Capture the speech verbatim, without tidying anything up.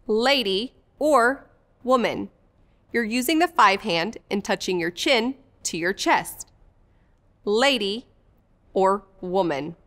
lady, or woman. You're using the five hand and touching your chin to your chest. Lady or woman.